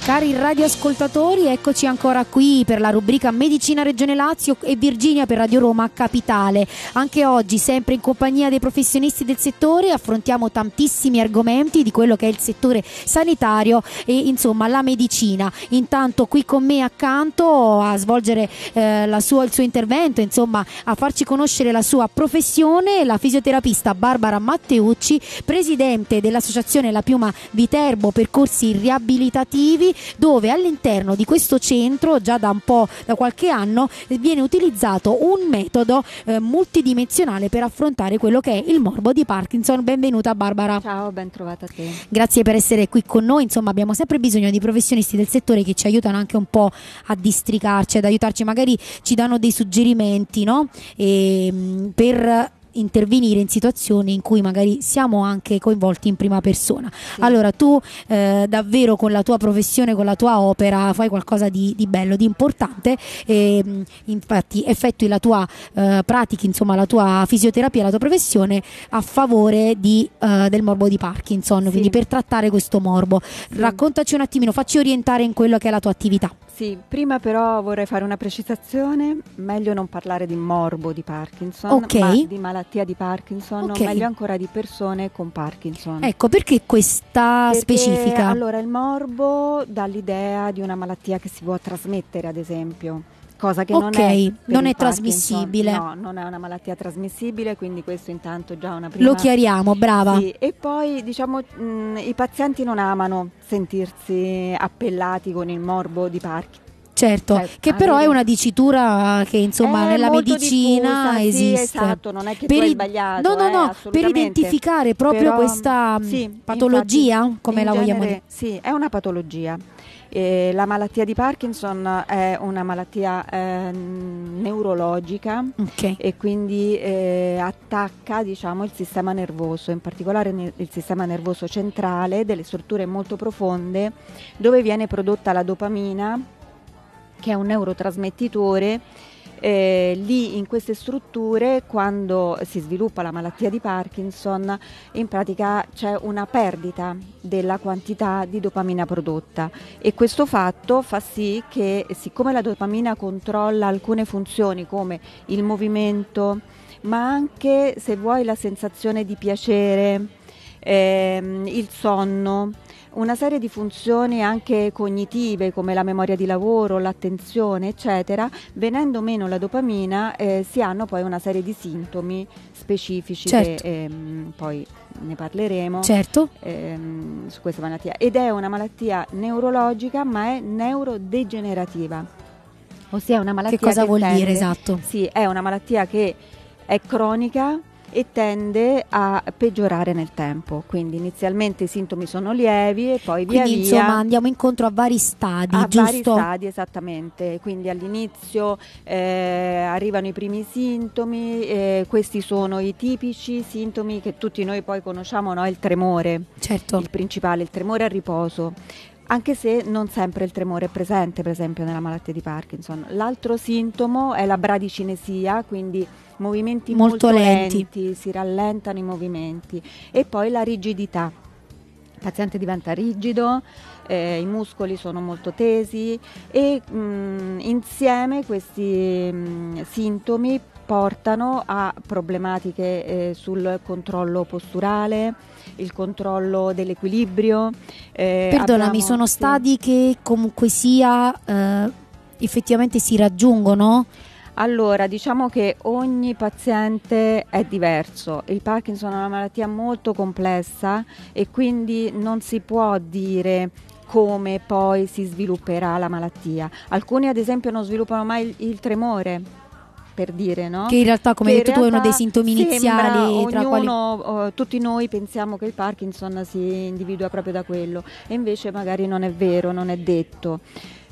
Cari radioascoltatori, eccoci ancora qui per la rubrica Medicina Regione Lazio e Virginia per Radio Roma Capitale. Anche oggi, sempre in compagnia dei professionisti del settore, affrontiamo tantissimi argomenti di quello che è il settore sanitario e insomma la medicina. Intanto qui con me accanto a svolgere il suo intervento, insomma a farci conoscere la sua professione, la fisioterapista Barbara Matteucci, presidente dell'associazione La Piuma Viterbo Percorsi Riabilitativi, dove all'interno di questo centro già da qualche anno viene utilizzato un metodo multidimensionale per affrontare quello che è il morbo di Parkinson. Benvenuta Barbara. Ciao, ben trovata a te. Grazie per essere qui con noi. Insomma, abbiamo sempre bisogno di professionisti del settore che ci aiutano anche un po' a districarci, ad aiutarci, magari ci danno dei suggerimenti, no? Per intervenire in situazioni in cui magari siamo anche coinvolti in prima persona. Sì. Allora tu davvero con la tua professione, con la tua opera fai qualcosa di bello, di importante, e infatti effettui la tua pratica, insomma la tua fisioterapia, la tua professione a favore del morbo di Parkinson, sì. Quindi per trattare questo morbo. Sì. Raccontaci un attimino, facci orientare in quello che è la tua attività. Sì, prima però vorrei fare una precisazione: meglio non parlare di morbo di Parkinson, okay, ma di malattia di Parkinson, okay, o meglio ancora di persone con Parkinson. Ecco, perché questa specifica? Allora, il morbo dà l'idea di una malattia che si può trasmettere, ad esempio, cosa che non è trasmissibile. No, non è una malattia trasmissibile, quindi questo intanto già una prima... Lo chiariamo, brava. Sì, e poi diciamo i pazienti non amano sentirsi appellati con il morbo di Parkinson. Certo, che però è una dicitura che insomma nella medicina diffusa, esiste. Sì, esatto, non è che tu hai sbagliato. No, per identificare proprio questa patologia, infatti, come la vogliamo dire? Sì, è una patologia. La malattia di Parkinson è una malattia neurologica, okay, e quindi attacca, diciamo, il sistema nervoso, in particolare il sistema nervoso centrale, delle strutture molto profonde dove viene prodotta la dopamina, che è un neurotrasmettitore. Lì in queste strutture, quando si sviluppa la malattia di Parkinson, in pratica c'è una perdita della quantità di dopamina prodotta, e questo fatto fa sì che, siccome la dopamina controlla alcune funzioni come il movimento, ma anche, se vuoi, la sensazione di piacere, il sonno, una serie di funzioni anche cognitive come la memoria di lavoro, l'attenzione, eccetera, venendo meno la dopamina si hanno poi una serie di sintomi specifici, certo, che poi ne parleremo, certo, su questa malattia. Ed è una malattia neurologica, ma è neurodegenerativa, ossia è una malattia che cosa vuol dire, esatto? Sì, è una malattia che è cronica e tende a peggiorare nel tempo, quindi inizialmente i sintomi sono lievi e poi via via insomma andiamo incontro a vari stadi, giusto? Vari stadi, esattamente. Quindi all'inizio arrivano i primi sintomi, questi sono i tipici sintomi che tutti noi poi conosciamo, no? Il tremore, certo, il principale, il tremore a riposo, anche se non sempre il tremore è presente, per esempio nella malattia di Parkinson. L'altro sintomo è la bradicinesia, quindi movimenti molto lenti, si rallentano i movimenti, e poi la rigidità. Il paziente diventa rigido, i muscoli sono molto tesi, e insieme questi sintomi portano a problematiche sul controllo posturale, il controllo dell'equilibrio. Perdonami, sono stadi che comunque sia effettivamente si raggiungono? Allora, diciamo che ogni paziente è diverso. Il Parkinson è una malattia molto complessa e quindi non si può dire come poi si svilupperà la malattia. Alcuni, ad esempio, non sviluppano mai il tremore, per dire, no? Che in realtà, come hai detto tu, è uno dei sintomi iniziali, tra quali tutti noi pensiamo che il Parkinson si individua proprio da quello, e invece magari non è vero, non è detto.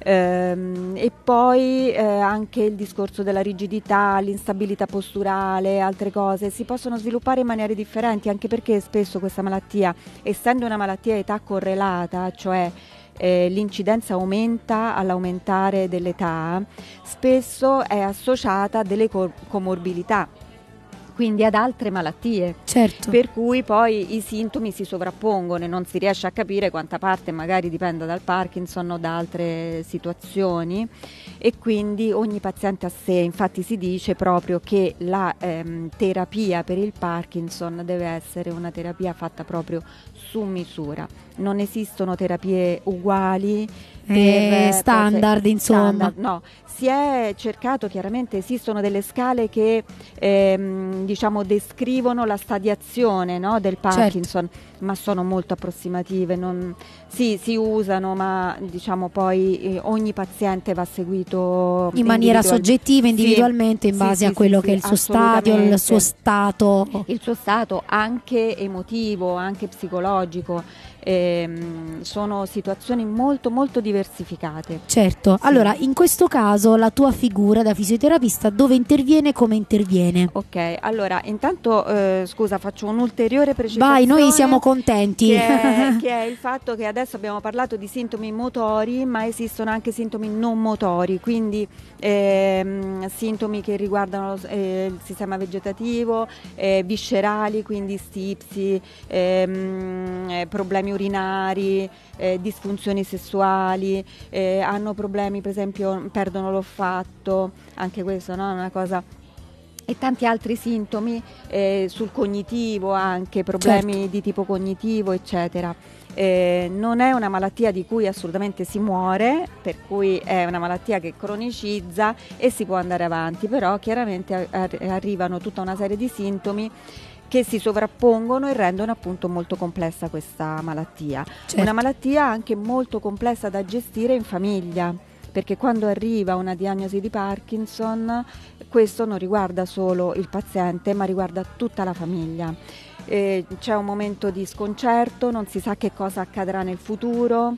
E poi anche il discorso della rigidità, l'instabilità posturale, altre cose si possono sviluppare in maniere differenti, anche perché spesso questa malattia, essendo una malattia a età correlata, cioè l'incidenza aumenta all'aumentare dell'età, spesso è associata a delle comorbidità, quindi ad altre malattie. Certo. Certo. per cui poi i sintomi si sovrappongono e non si riesce a capire quanta parte magari dipenda dal Parkinson o da altre situazioni, e quindi ogni paziente a sé. Infatti si dice proprio che la terapia per il Parkinson deve essere una terapia fatta proprio su misura. Non esistono terapie uguali standard, insomma. standard, no. Si è cercato, chiaramente esistono delle scale che diciamo descrivono la stadiazione, no, del Parkinson, ma sono molto approssimative, si usano, ma diciamo poi ogni paziente va seguito in maniera soggettiva, individualmente, in base a quello che è il suo stadio, il suo stato anche emotivo, anche psicologico. Sono situazioni molto molto diversificate. Certo. Sì. Allora, in questo caso la tua figura da fisioterapista dove interviene, come interviene? Ok, allora intanto scusa, faccio un'ulteriore precisazione. Vai, noi siamo contenti. Che è il fatto che adesso abbiamo parlato di sintomi motori, ma esistono anche sintomi non motori, quindi sintomi che riguardano il sistema vegetativo, viscerali, quindi stipsi, problemi urinari, disfunzioni sessuali, hanno problemi, per esempio perdono l'olfatto, anche questo, no? È una cosa, e tanti altri sintomi sul cognitivo, anche problemi di tipo cognitivo, eccetera. Non è una malattia di cui assolutamente si muore, per cui è una malattia che cronicizza e si può andare avanti, però chiaramente arrivano tutta una serie di sintomi che si sovrappongono e rendono appunto molto complessa questa malattia. Una malattia anche molto complessa da gestire in famiglia, perché quando arriva una diagnosi di Parkinson, questo non riguarda solo il paziente, ma riguarda tutta la famiglia. C'è un momento di sconcerto, non si sa che cosa accadrà nel futuro,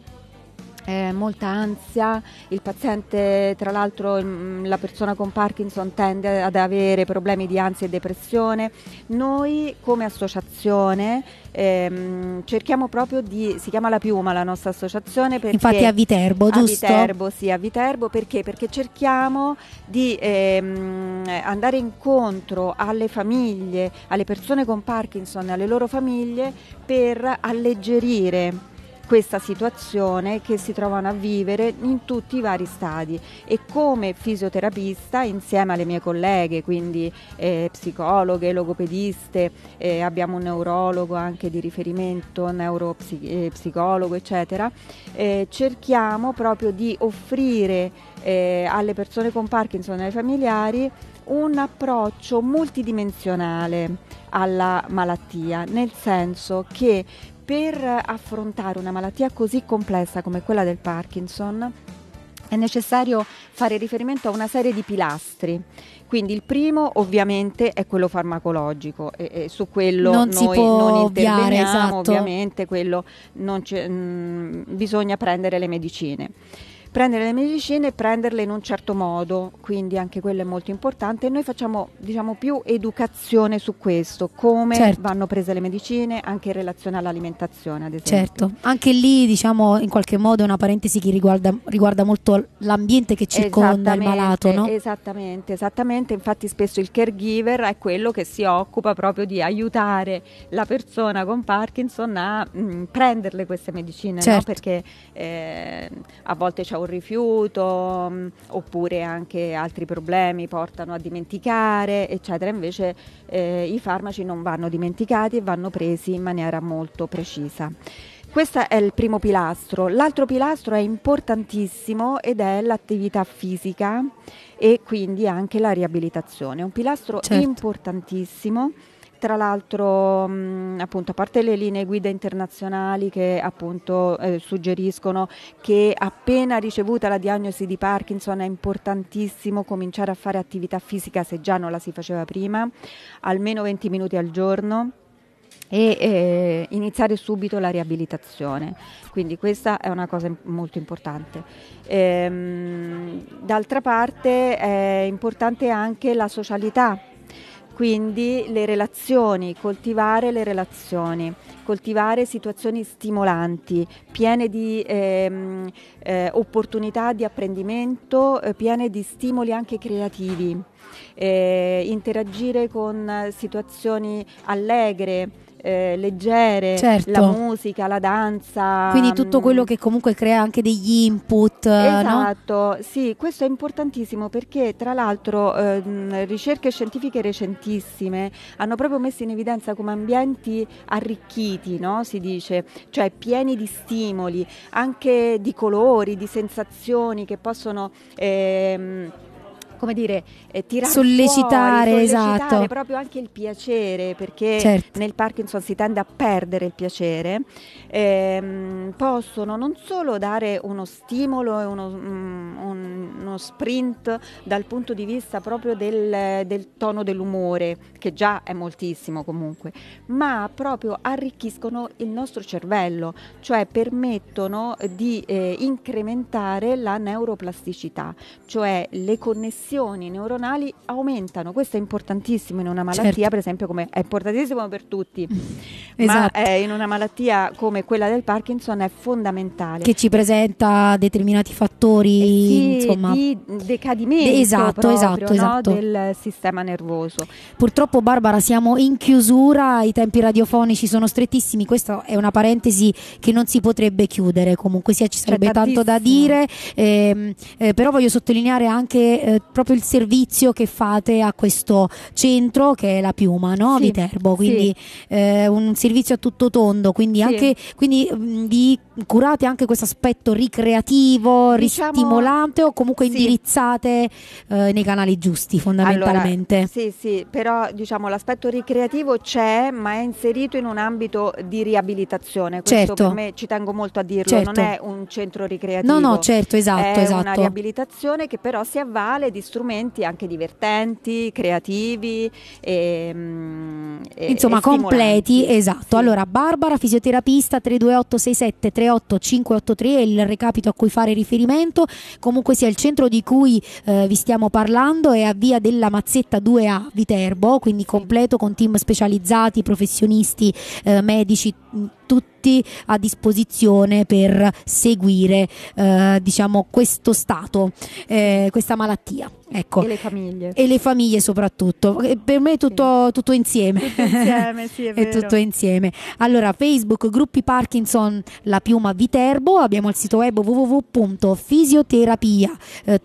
molta ansia. Il paziente, tra l'altro la persona con Parkinson tende ad avere problemi di ansia e depressione. Noi come associazione cerchiamo proprio si chiama La Piuma la nostra associazione, perché infatti a Viterbo, giusto? A Viterbo, perché cerchiamo di andare incontro alle famiglie, alle persone con Parkinson e alle loro famiglie, per alleggerire questa situazione che si trovano a vivere in tutti i vari stadi. E come fisioterapista, insieme alle mie colleghe, quindi psicologhe, logopediste, abbiamo un neurologo anche di riferimento, neuropsicologo, eccetera, cerchiamo proprio di offrire alle persone con Parkinson e ai familiari un approccio multidimensionale alla malattia, nel senso che per affrontare una malattia così complessa come quella del Parkinson è necessario fare riferimento a una serie di pilastri. Quindi il primo ovviamente è quello farmacologico, e su quello non noi si può non ovviare, interveniamo, esatto. Ovviamente quello bisogna prendere le medicine. Prendere le medicine e prenderle in un certo modo, quindi anche quello è molto importante. E noi facciamo, diciamo, più educazione su questo, come vanno prese le medicine, anche in relazione all'alimentazione, ad esempio. Certo, anche lì, diciamo, in qualche modo è una parentesi che riguarda molto l'ambiente che circonda il malato, no? Esattamente. Infatti spesso il caregiver è quello che si occupa proprio di aiutare la persona con Parkinson a prenderle queste medicine, no? Perché a volte c'è un rifiuto, oppure anche altri problemi portano a dimenticare, eccetera. Invece i farmaci non vanno dimenticati e vanno presi in maniera molto precisa. Questo è il primo pilastro. L'altro pilastro è importantissimo ed è l'attività fisica e quindi anche la riabilitazione. È un pilastro importantissimo. Tra l'altro, appunto, a parte le linee guida internazionali che appunto suggeriscono che appena ricevuta la diagnosi di Parkinson è importantissimo cominciare a fare attività fisica, se già non la si faceva prima, almeno 20 minuti al giorno, e iniziare subito la riabilitazione. Quindi questa è una cosa molto importante. D'altra parte è importante anche la socialità. quindi le relazioni, coltivare le relazioni, coltivare situazioni stimolanti, piene di opportunità di apprendimento, piene di stimoli anche creativi, interagire con situazioni allegre, leggere, certo, la musica, la danza. Quindi tutto quello che comunque crea anche degli input, esatto, no? Sì, questo è importantissimo perché tra l'altro ricerche scientifiche recentissime hanno proprio messo in evidenza come ambienti arricchiti, no? Si dice, cioè pieni di stimoli, anche di colori, di sensazioni che possono come dire, tirare sollecitare, fuori, esatto, proprio anche il piacere, perché certo, nel Parkinson si tende a perdere il piacere, possono non solo dare uno stimolo e uno sprint dal punto di vista proprio del tono dell'umore, che già è moltissimo comunque, ma proprio arricchiscono il nostro cervello, cioè permettono di incrementare la neuroplasticità, cioè le connessioni neuronali aumentano. Questo è importantissimo in una malattia, certo, per esempio, come è importantissimo per tutti, esatto, ma in una malattia come quella del Parkinson è fondamentale. che ci presenta determinati fattori, sì, insomma, di decadimento esatto, proprio, esatto, no? esatto. Del sistema nervoso. Purtroppo, Barbara, siamo in chiusura, i tempi radiofonici sono strettissimi, questa è una parentesi che non si potrebbe chiudere, comunque sia ci sarebbe tanto da dire, però voglio sottolineare anche proprio il servizio che fate a questo centro che è la Piuma, no? Sì, Viterbo, quindi sì. Un servizio a tutto tondo, quindi Sì. anche vi curate anche questo aspetto ricreativo, Diciamo, ristimolante, o comunque sì. indirizzate nei canali giusti fondamentalmente? Allora, sì, però diciamo l'aspetto ricreativo c'è, ma è inserito in un ambito di riabilitazione. Questo certo, per me ci tengo molto a dirlo, certo, non è un centro ricreativo. No, certo, esatto, è esatto. una riabilitazione che però si avvale di strumenti anche divertenti, creativi insomma e completi, esatto. Sì. Allora, Barbara, fisioterapista, 328 67 38 583 è il recapito a cui fare riferimento. Comunque sia il centro di cui vi stiamo parlando è a Via della Mazzetta 2A Viterbo, quindi completo con team specializzati, professionisti, medici, tutti a disposizione per seguire diciamo questo stato, questa malattia, ecco. E le famiglie soprattutto, per me è tutto insieme, tutto insieme, sì, è vero. tutto insieme. Allora, Facebook gruppi Parkinson La Piuma Viterbo, abbiamo il sito web www.fisioterapia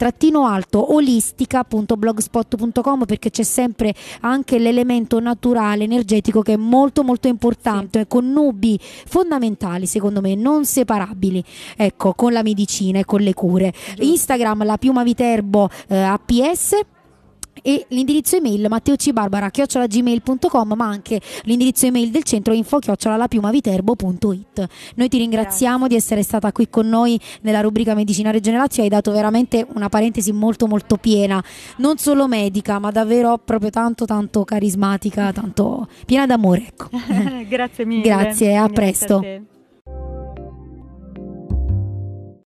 olistica.blogspot.com, perché c'è sempre anche l'elemento naturale energetico che è molto molto importante, sì, con nubi fondamentali secondo me, non separabili, ecco, con la medicina e con le cure. Giusto. Instagram La Piuma Viterbo APS, e l'indirizzo email matteocbarbara@gmail.com, ma anche l'indirizzo email del centro info@lapiumaviterbo.it. Noi ti ringraziamo di essere stata qui con noi nella rubrica Medicina Regione Lazio, hai dato veramente una parentesi molto molto piena, non solo medica, ma davvero proprio tanto carismatica, tanto piena d'amore, ecco. Grazie mille. Grazie, a presto.